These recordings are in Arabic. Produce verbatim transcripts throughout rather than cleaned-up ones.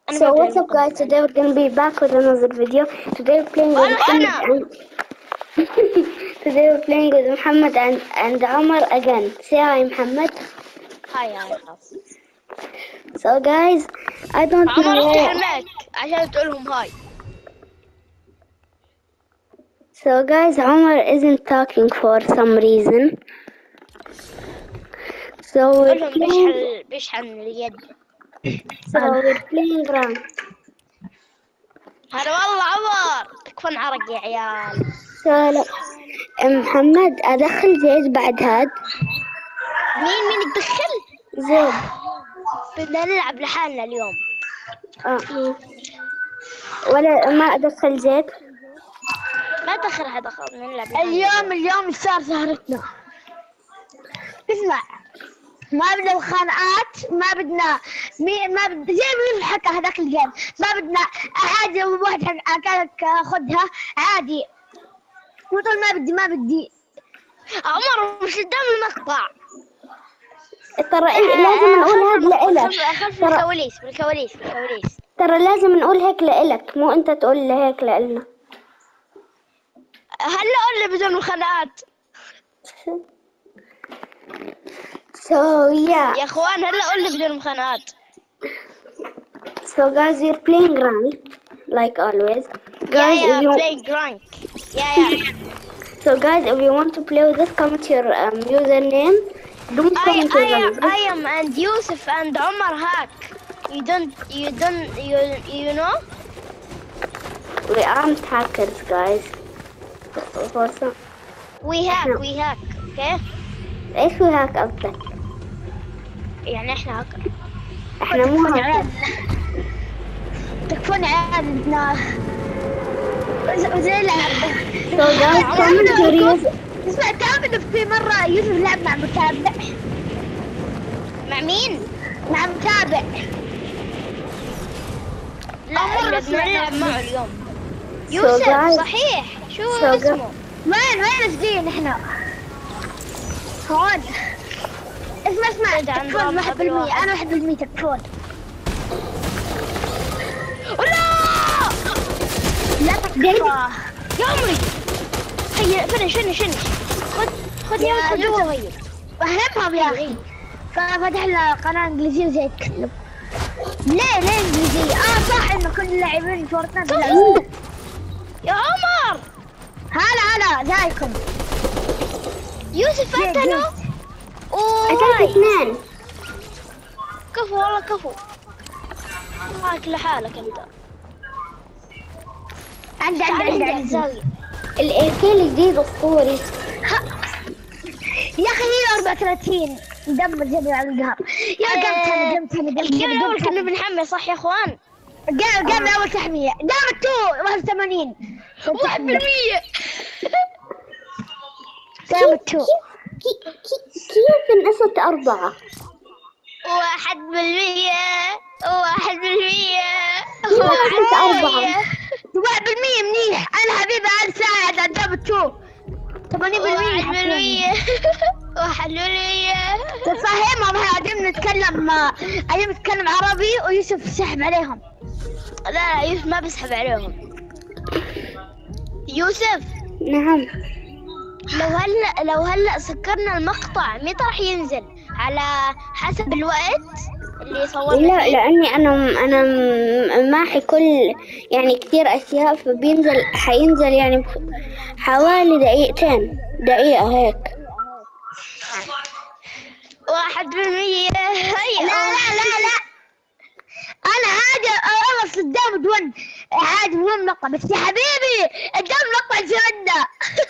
أنا So ببدأ what's up guys, المقدمة. today we're gonna be back with another video. Today we're playing with وأنا Muhammad أنا and today we're playing with Muhammad and, and Omar again. Say hi Muhammad. هاي هاي خلاص. So guys, I don't know عمر افتح why. المايك عشان تقولهم هاي. So guys, Omar isn't talking for some reason. So we're قولهم playing بيشحن بيشحن اليد. so we're playing rank. هلا والله عمر تكفون عرق يا عيال. So لا. محمد أدخل زيد بعد هاد. مين مين تدخل؟ زيد. بدنا نلعب لحالنا اليوم. آه. ولا ما أدخل زيد. ما تدخل هذا خالص نلعب لحالنا اليوم اليوم صار سهرتنا. اسمع، ما بدنا خناقات، ما بدنا مي ما بدنا زي ما حكى هذاك الجيم، ما بدنا عادي واحد حكالك خذها عادي وتقول ما بدي ما بدي. عمر مش قدام المقطع. ترى إيه لازم نقول هاد لإلك. خلف الكواليس بالكواليس بالكواليس. ترى لازم نقول هيك لإلك، مو أنت تقول هيك لإلنا. هلا قول لي بدون خناقات. So yeah. يا اخوان هلا قول لي بدون خناقات. So guys, we're playing rank like always. Guys, yeah, yeah, if you playing rank. Yeah, yeah. so guys, if you want to play with us, comment your um, username. Don't I, comment I your am, rank. I am, and Yusuf and Omar hack. You don't, you don't, you, you know? We aren't hackers, guys. Also, We hack, we hack. Okay? إيش هو هاك قصدك؟ يعني إحنا هاكر. إحنا مو هاكر. تكفون عيال بدنا زي لعبة. So guys, comment your user. اسمع، تعرف في مرة يوسف لعب مع متابع. مع مين؟ مع متابع. لا إحنا بدنا نلعب معه اليوم. So يوسف guys, صحيح. شو so اسمه؟ وين وين سجين احنا؟ هون. اسمع اسمع تكفون واحد بالمية، أنا واحد بالمية تكفون. لا لا تكفى. يا عمري. هيا فنش فنش فنش. خذ خذ يا خذ هو هيا. فهمهم يا أخي. ففتح له قناة إنجليزية وزي يتكلم. ليه ليه إنجليزية؟ آه صح إنه كل اللاعبين فورتنايت يلعبون. يا عمر. هلا هلا زايكم. يوسف قتلوا. قتلت اثنين. كفو والله كفو. معك لحالك انت. عندي عندي عندي الزاوية. الإيكي الجديد أسطوري. يا أخي هي أربعة وثلاثين دم جبل على القهر. يا قام ثاني دم ثاني دم الجيم الأول ثاني كنا بنحمي صح يا اخوان؟ قام قام أول تحمية دام التو واحد وثمانين واحد بالمية. دام التو كيف نقصت أربعة؟ واحد بالمية. واحد بالمية. نقصت أربعة. واحد بالمية منيح. أنا حبيبي أنا ساعد على دام التو ثمانين بالمية. واحد بالمية. واحد بالمية. تفهمهم احنا قاعدين نتكلم قاعدين نتكلم عربي ويوسف سحب عليهم. لا لا يوسف ما بسحب عليهم. يوسف نعم. لو هلا لو هلا سكرنا المقطع متى راح ينزل؟ على حسب الوقت اللي صورنا لا فيه؟ لأني أنا أنا ماحي كل يعني كثير أشياء فبينزل حينزل يعني حوالي دقيقتين دقيقة هيك. واحد بالمية. هيا. لا لا لا لا انا عادي اخلص قدام دون عادي بدون مقطع. بس يا حبيبي قدام مقطع جنة.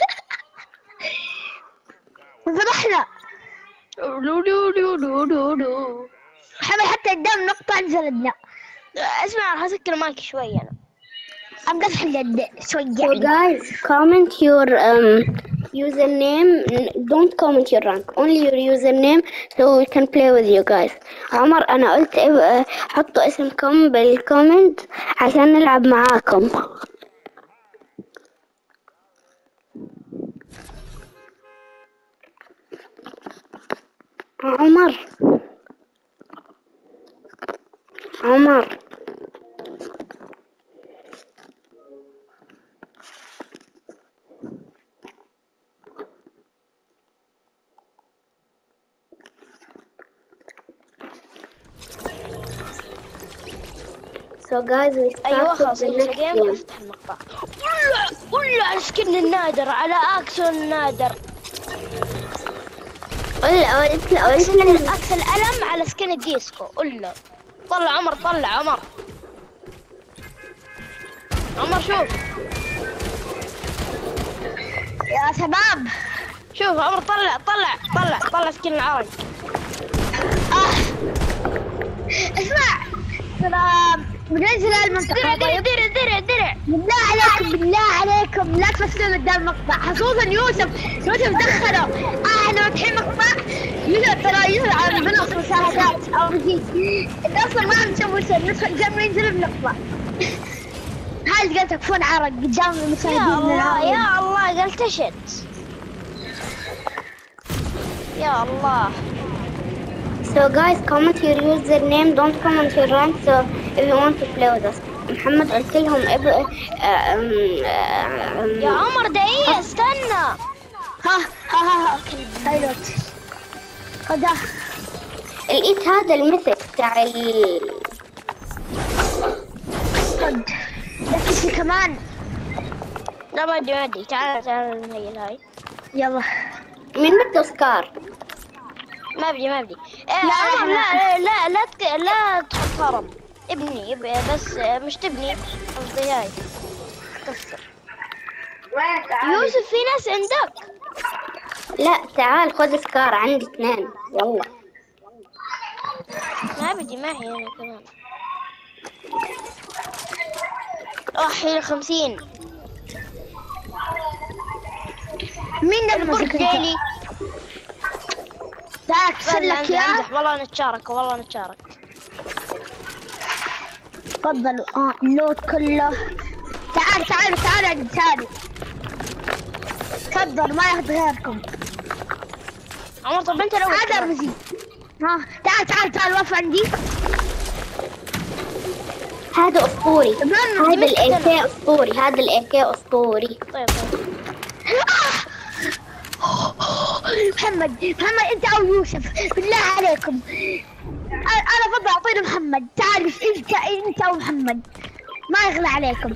ذبحنا لو لو لو لو لو لو. حبيبي حتى قدام مقطع جلدنا. اسمع راح اسكر معك شوي انا. ام قصح اليد شوي So يعني. guys, comment your um, username. Don't comment your rank. Only your username so we can play with you guys. عمر أنا قلت إيه حطوا اسمكم بالكومنت عشان نلعب معاكم. عمر عمر So guys, we started ايوه the خلاص انت next جيم game. افتح المقطع. ولا ولا على السكن النادر، على اكسون النادر. ولا ولا اكس ولا اكس الالم على سكن الديسكو. ولا طلع عمر، طلع عمر. عمر شوف يا شباب شوف عمر، طلع طلع طلع طلع سكن العرق. آه. اسمع ترى بننزل المنطقة. درع درع درع درع درع. بالله عليكم بالله عليكم لا تفصلوا قدام المقطع، خصوصا يوسف. يوسف دخله. آه احنا فاتحين مقطع. يوسف ترى يوسف عم بنص مشاهدات او جديد. انت اصلا ما عم تسوي شيء، ندخل قبل ينزل المقطع. هاي قلت تكفون عرق قدام المشاهدين. يا الله العالم. يا الله قلتشت. يا الله. So guys, comment your username, don't comment your rank. So if you want to play with us. محمد قلت لهم اب يا عمر دقيقة استنى. ها ها ها ها هاي خذها. لقيت هذا الميثك بتاع ال خذ ركز لي كمان. لا ما ادري ما ادري، تعال تعال نهيل هاي. يلا مين بده سكار؟ ما بدي ما بدي. إيه لا، عمر لا. لا لا لا تك... لا تحط هرم. ابني اب- بس مش تبني، قصدي هاي كسر. يوسف في ناس عندك. لا تعال خذ سكار، عندي اثنين. يلا ما بدي معي انا كمان. احي خمسين. مين ده البرج المسك ديلي. تعال اكسر لك عندي- اياه. عندي. والله نتشارك والله نتشارك. تفضل. اه اللوت كله. تعال تعال تعال عند ثاني. تفضل ما ياخذ غيركم. عمر طب انت لو هذا رمزي. ها تعال تعال تعال وقف عندي. هذا اسطوري، طب لأنه هذا جبت الاي كي اسطوري، هذا الاي كي اسطوري. طيب طيب. محمد محمد انت او يوسف بالله عليكم. انا أنا افضل اعطيني محمد. تعرف انت انت او محمد ما يغلى عليكم.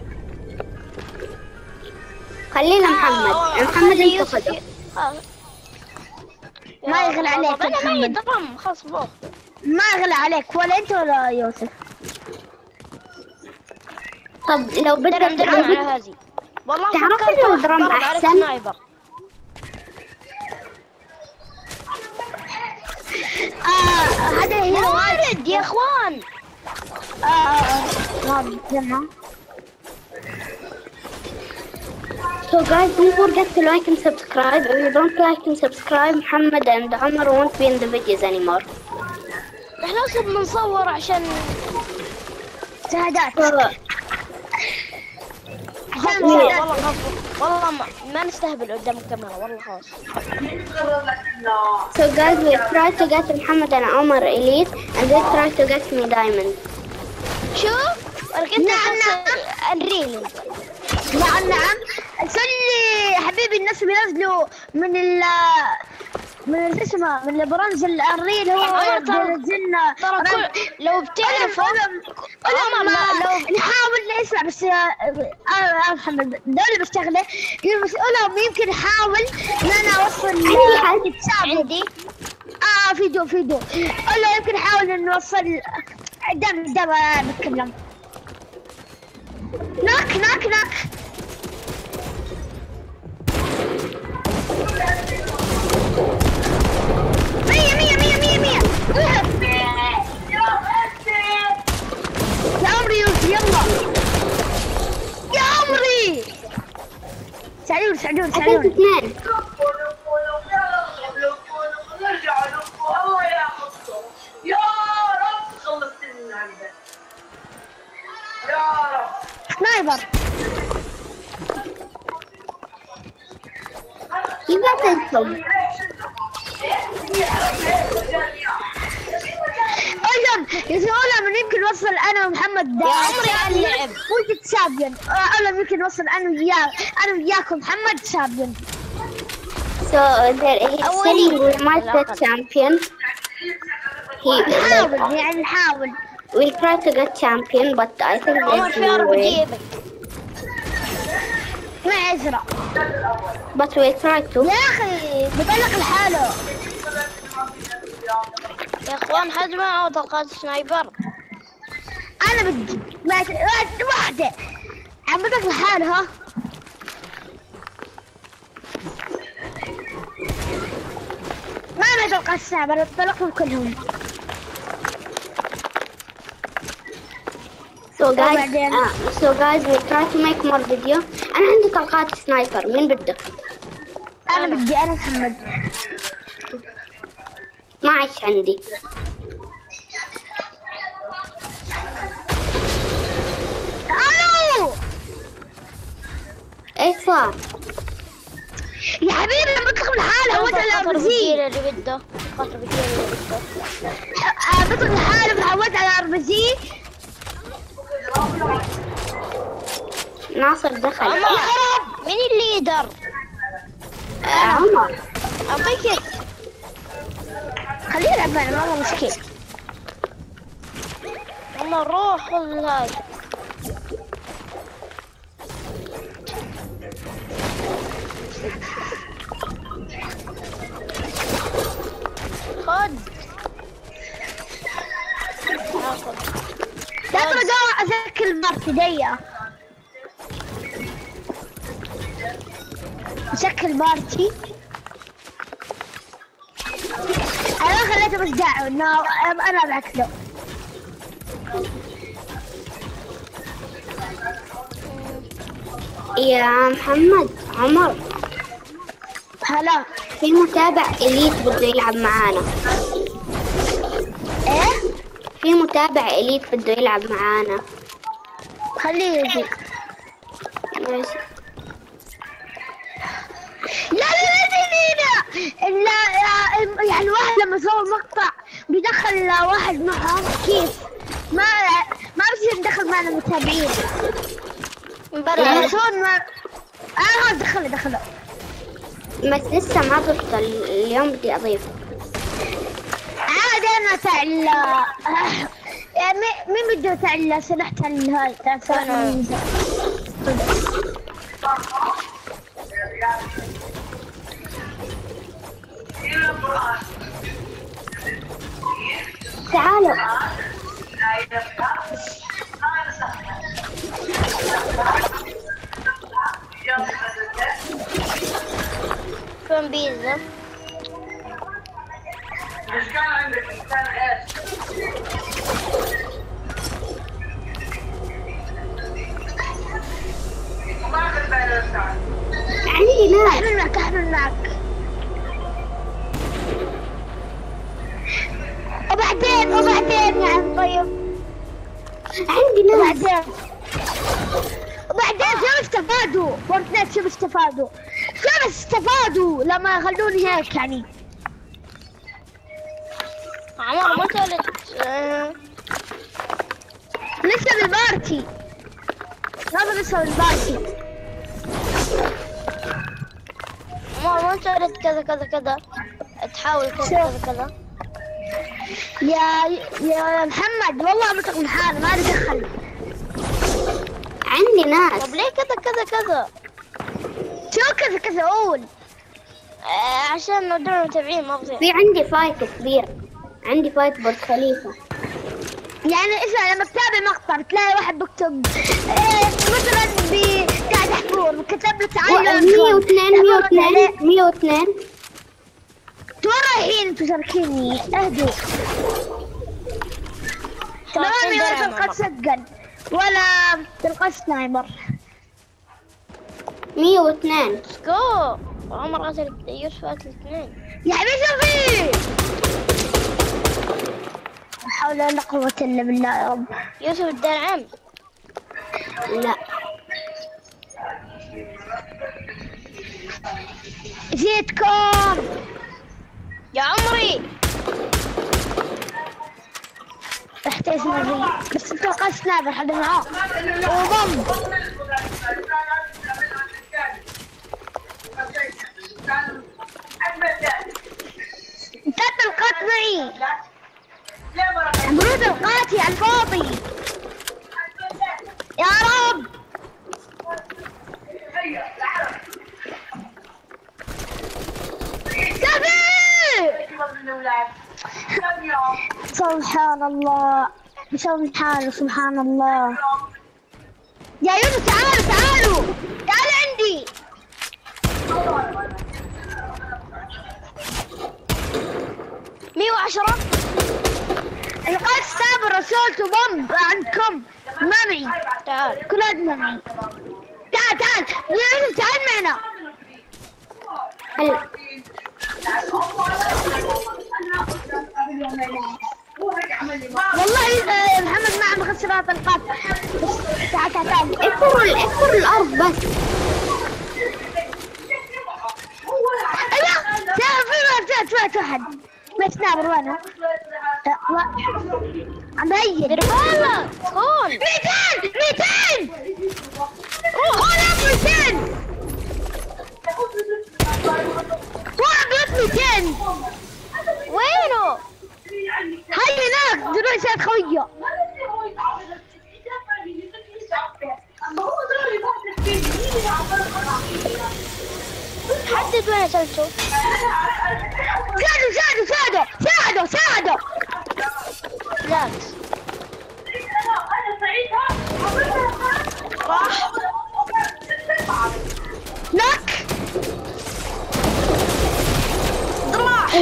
خلينا محمد. آه، محمد خلي انت يوسف خذه. ي- آه. ما يا يغلى الله، عليك طب انا معي محمد. درهم خلاص باخذ. ما يغلى عليك ولا انت ولا يوسف. طب لو بدك درهم درهم على لو بدك- هذه. والله تعرف فكرت إنه أخذ درهم ضرب على أحسن؟ السنايبر. آه هذا هي وارد يا اخوان. آه آه آه جمع. So guys, don't forget to like and subscribe. If you don't like and subscribe, Muhammad and Omar won't be in the videos anymore. احنا اصلا بنصور عشان شهادات. So, عشان والله شهادات. والله خلاص. والله ما, ما نستهبل قدام الكاميرا والله خلاص. so guys, we try to get Muhammad and Omar elite, and they try to get me diamond. شوف انا كنت نعم، أحس انريل. نعم نعم. سلي حبيبي الناس بينزلوا من ال من ال- اسمه من البرونز الريل هو عمر ترى- بينزلنا. ترى كل لو بتعرفوا عمر لو نحاول نسمع بس. انا محمد دولة بشتغله يقولوا يمكن نحاول ان انا اوصل عندي حاجة عندي اه فيديو فيديو. قولوا يمكن نحاول ان نوصل قدام قدام. أنا بتكلم. ناك ناك ناك. مية مية مية مية مية. يا عمري يوسف يلا. يا عمري ساعدوني ساعدوني أكلت ساعدوني. اثنين. يا رب خلصتني من عندك يا رب. سنايبر. كيف قتلتهم؟ اجل يسألوا من يمكن نوصل انا ومحمد يا عمري اللعب. وانت تشامبيون. اقول يمكن نوصل انا وياه انا وياكم محمد تشامبيون. So there is أولي. saying we might get champion. He نحاول يعني نحاول. we'll try to get champion, but I think عمر there's في no ار way. بجيبك. ما ازرق. But we'll try to. يا اخي بطلق لحاله. يا اخوان حد ما او طلقات سنايبر. انا بدي ما واحدة عم بطلق لحالها. ما انا طلقات سنايبر طلقهم كلهم. So guys, وبعدين؟ uh, so guys, we'll try to make more video. أنا عندي طلقات سنايبر، مين بده؟ انا بدي انا محمد. ما عادش عندي. الو ايش صار؟ يا حبيبي عم بطلق لحاله. هو على قطر اربزي. بكير اللي بده. قطر بكير اللي بده. بطلق لحاله متعود على اربزي. ناصر دخل. عمر مين الليدر؟ آه، عمر. أعطيك خليه يلعب معنا ما هو مشكلة. عمر روح خذ هاي. خذ. آخذ. لا ترى قاعد أذكر المرت ديا. شكل بارتي. انا خليته بس داعي انه انا ابعث له. يا محمد عمر، هلا في متابع إليت بده يلعب معانا. ايه في متابع إليت بده يلعب معانا. خليه يجي. ماشي. لا لا لا لا لا يعني واحد لما يصور مقطع بيدخل واحد معهم كيف ما ما بصير ندخل معنا متابعين. بلا شلون ما انا هون دخله دخله. بس لسه ما ضفت، اليوم بدي أضيفه. عادي انا تاع ال يعني مين بده تاع السلاح تاع هاي تاع سلاح الميزة. تعالوا. فين بيتزا؟ ايش كان عندك؟ كان ايش؟ ما اخذ بالي الساعة. عندي ناس. احمل معك احمل معك. وبعدين وبعدين يا عم طيب. عندي ناس. وبعدين وبعدين شو استفادوا؟ فورتنايت شو استفادوا؟ شو استفادوا لما يخلوني هيك يعني؟ عمر ما قلت آه. لسه بالبارتي. هذا لسه بالبارتي. عمر ما قلت كذا كذا كذا تحاول كذا كذا كذا. يا يا محمد والله مطلق من حاله ما لي دخل. عندي ناس. طب ليه كذا كذا كذا؟ شو كذا كذا قول. آه عشان نودع المتابعين ما بصير. في عندي فايت كبير، عندي فايت برج خليفة. يعني اسمع لما تتابع مقطع بتلاقي واحد بكتب إيه مثلا بتاع دحفور كتب له تعال مية واثنين مية واثنين مية واثنين. وين رايحين انتوا تركيني؟ اهدوا. ما في ولا تلقى سجل ولا تلقى سنايبر. مية واثنين. جو عمر قتل يوسف قتل اثنين. يا حبيبي شوفي. لا حول ولا قوة الا بالله يا رب. يوسف الدار عم. لا جيتكم يا عمري رحت اسمه بس تلقى سنايبر حدا معاه وضم. انت تلقت معي. برود القاتي على الفاضي. يا رب. سبحان الله سبحان سبحان الله. يا يونس تعالوا تعالوا تعالوا عندي. مية وعشرة. القدس ساب الرسول بومب عندكم معي. تعال كل واحد معي. تعال تعال يا يونس تعال معنا. هلا والله آه، محمد معه مخسرات القات. تعال تعال تعال. اكسروا اكسروا الارض بس. ايوه تعال في واحد واحد بس نابر وانا. عم بهيل. دير بالك هون. ميتين ميتين. هون ميتين. واحد بس ميتين. وينه؟ هاي هناك دروسات خويه. حدد وين سلته. ساعدوا ساعدوا ساعدوا ساعدوا ساعدوا. لا راح نك راح.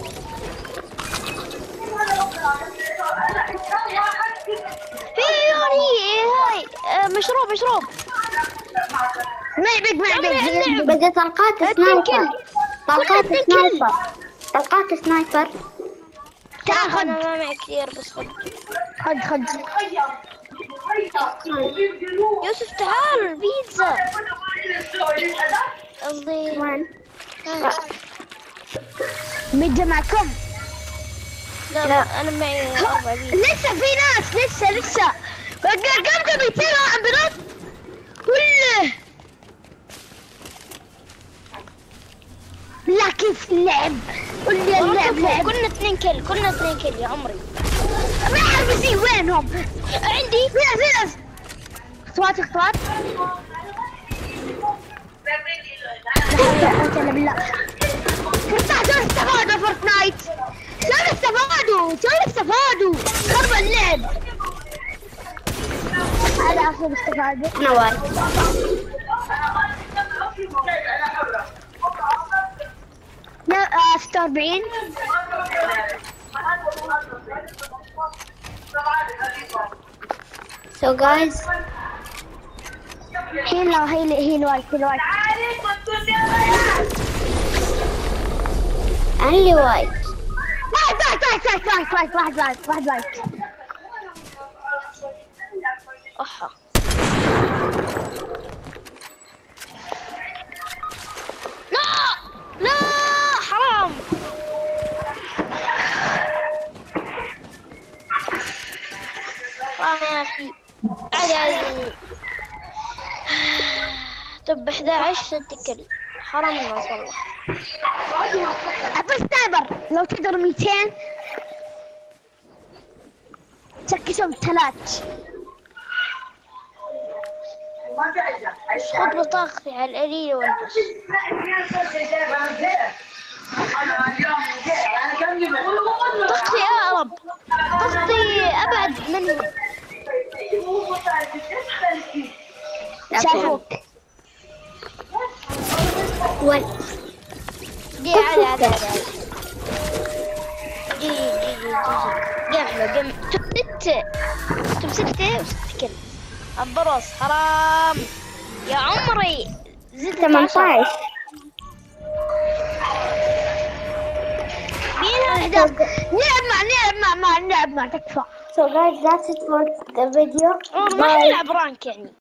في عيون هي هاي آه، مشروب مشروب. معي بيك معي بيك. بدي طلقات سنايبر. طلقات سنايبر. طلقات سنايبر. تعال انا خد ما معي كثير بس خد. خد خد. يوسف تعال بيتزا. قصدي وين؟ ميجا معكم. لا, لا انا معي اربع بيتزا. لسه في ناس لسه لسه. كم كم يصير عم بنط كله. لا كيف اللعب قول لي اللعب لعب. كلنا اثنين كل كلنا اثنين كل يا عمري. ما اعرف ازاي وينهم. عندي في ناس في ناس. خطوات خطوات. لا حول ولا بالله. قطع شلون استفادوا فورتنايت؟ شلون استفادوا؟ شلون استفادوا؟ خرب اللعب. هذا اخر استفادوا. نوال. لا آه، ستة وأربعين. So guys, هيل هيل هيل وايت هيل وايت. only white. واحد واحد واحد واحد واحد واحد واحد واحد. احا لا لا حرام. حرام يا اخي. عادي عادي. طب احد عشر ست كل. حرام الناس والله. أعطي سنايبر لو تقدر ميتين. سكسهم ثلاث. خذ بطاقتي على القليل والبس. طاقتي اقرب. طاقتي ابعد منهم. شافوك. وين؟ دي عادي عادي عادي. جي جي جي جي قفلة قم توب ستة توب ستة وست كل. الضرس حرام يا عمري. زدت ثمانية عشر. مين هذا؟ نلعب مع نلعب مع مع نلعب مع تكفى. So guys, that's it for the video. عمر ما Bye. نلعب رانك يعني.